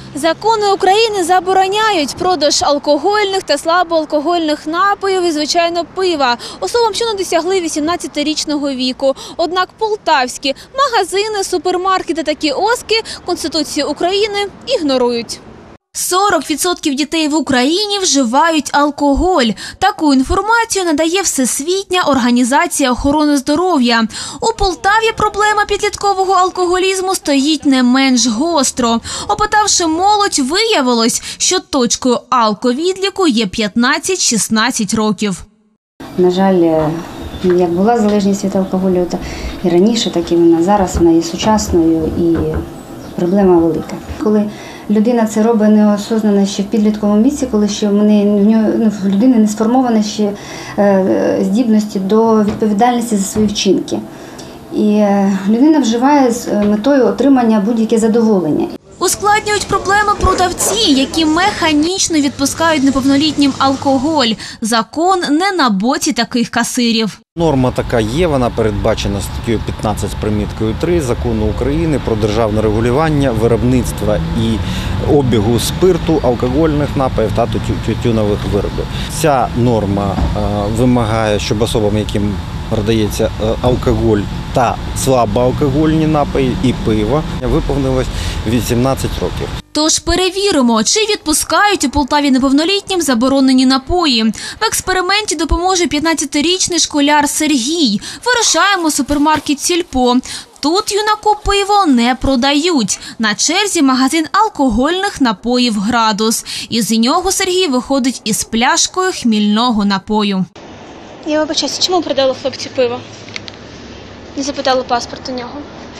Закони України забороняють продаж алкогольних та слабоалкогольних напоїв і, звичайно, пива особам, що не досягли 18-річного віку. Однак полтавські магазини, супермаркети та кіоски Конституцію України ігнорують. 40% дітей в Україні вживають алкоголь. Таку інформацію надає Всесвітня організація охорони здоров'я. У Полтаві проблема підліткового алкоголізму стоїть не менш гостро. Опитавши молодь, виявилось, що точкою алковідліку є 15-16 років. На жаль, як була залежність від алкоголю, то і раніше, так і вона зараз, вона є сучасною і проблема велика. Коли людина це робить неосознано ще в підлітковому віці, коли ще в людини не сформовано ще здібності до відповідальності за свої вчинки. І людина вживає з метою отримання будь-яке задоволення. Ускладнюють проблеми продавці, які механічно відпускають неповнолітнім алкоголь. Закон не на боці таких касирів. Норма така є, вона передбачена статтею 15 з приміткою 3 Закону України про державне регулювання виробництва і обігу спирту, алкогольних напоїв та тютюнових виробів. Ця норма вимагає, щоб особам, яким продається алкоголь та слабоалкогольні напої і пиво, виповнилось 18 років. Тож перевіримо, чи відпускають у Полтаві неповнолітнім заборонені напої. В експерименті допоможе 15-річний школяр Сергій. Вирушаємо в супермаркет «Сільпо». Тут юнаку пиво не продають. На черзі магазин алкогольних напоїв «Градус». Із нього Сергій виходить із пляшкою хмільного напою. Я вибачаюся, чому продали хлопцю пиво? Не запитали паспорт у нього.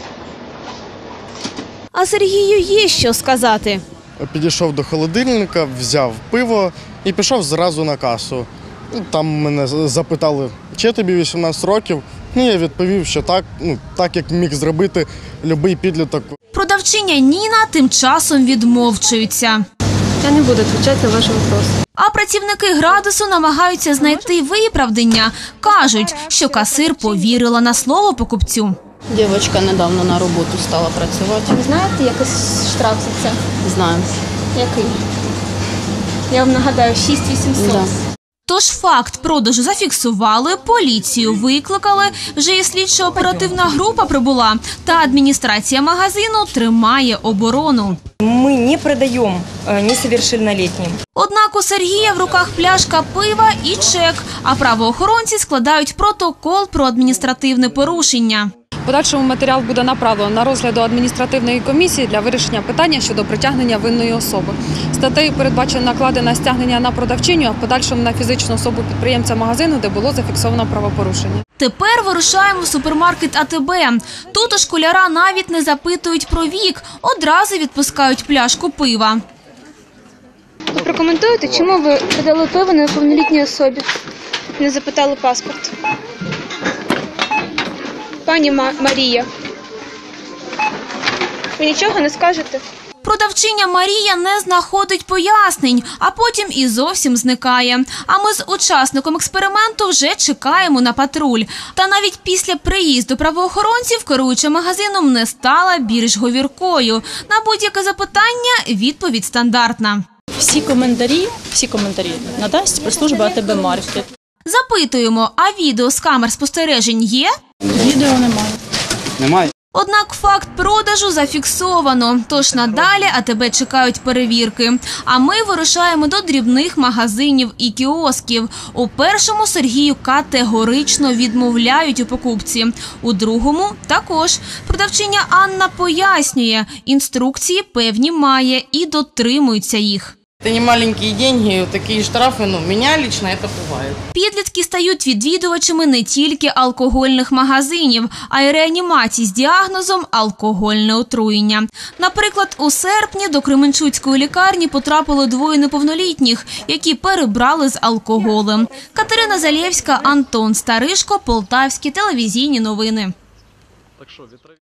А Сергію є що сказати. Підійшов до холодильника, взяв пиво і пішов зразу на касу. Там мене запитали, чи тобі 18 років. Я відповів, що так як міг зробити будь-який підліток. Продавчиня Ніна тим часом відмовчується. Я не буду відповідати на ваші питання. А працівники «Градусу» намагаються знайти виправдання. Кажуть, що касир повірила на слово покупцю. Дівчинка недавно на роботу стала працювати. Ви знаєте, який штраф за це? Знаємо. Який? Я вам нагадаю, 6800. Да. Тож факт продажу зафіксували, поліцію викликали, вже і слідчо-оперативна група прибула, та адміністрація магазину тримає оборону. Мы не продаем несовершеннолетним. Однак у Сергія в руках пляшка пива і чек, а правоохоронці складають протокол про адміністративне порушення. В подальшому матеріал буде направлено на розгляд до адміністративної комісії для вирішення питання щодо притягнення винної особи. Статтею передбачено наклади на стягнення на продавчиню, а в подальшому на фізичну особу підприємця магазину, де було зафіксовано правопорушення. Тепер вирушаємо в супермаркет АТБ. Тут у школяра навіть не запитують про вік, одразу відпускають пляшку пива. Ви прокоментуєте, чому ви продали пиво неповнолітній особі? Не запитали паспорт. Пані Марія, ви нічого не скажете? Продавчиня Марія не знаходить пояснень, а потім і зовсім зникає. А ми з учасником експерименту вже чекаємо на патруль. Та навіть після приїзду правоохоронців керуюча магазином не стала більш говіркою. На будь-яке запитання відповідь стандартна. Всі коментарі надасть прес-служба АТБ Маркет. Запитуємо, а відео з камер спостережень є? Відео немає. Немає. Однак факт продажу зафіксовано, тож надалі АТБ чекають перевірки. А ми вирушаємо до дрібних магазинів і кіосків. У першому Сергію категорично відмовляють у покупці. У другому також. Продавчиня Анна пояснює, інструкції певні має і дотримуються їх. Це не маленькі гроші, такі штрафи, мене лично це буває. Підлітки стають відвідувачами не тільки алкогольних магазинів, а й реанімацій з діагнозом алкогольне отруєння. Наприклад, у серпні до Кременчуцької лікарні потрапили двоє неповнолітніх, які перебрали з алкоголем. Катерина Залєвська, Антон Старишко, Полтавські телевізійні новини.